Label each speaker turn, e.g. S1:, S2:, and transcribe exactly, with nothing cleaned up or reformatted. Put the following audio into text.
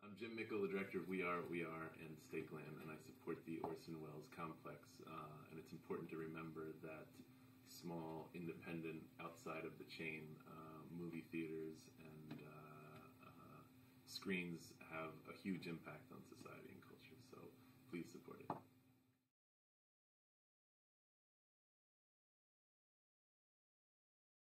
S1: I'm Jim MIckle, the director of We Are, We Are, and Stakeland, and I support the Orson Welles Complex. Uh, and it's important to remember that small, independent, outside of the chain uh, movie theaters and uh, uh, screens have a huge impact on society.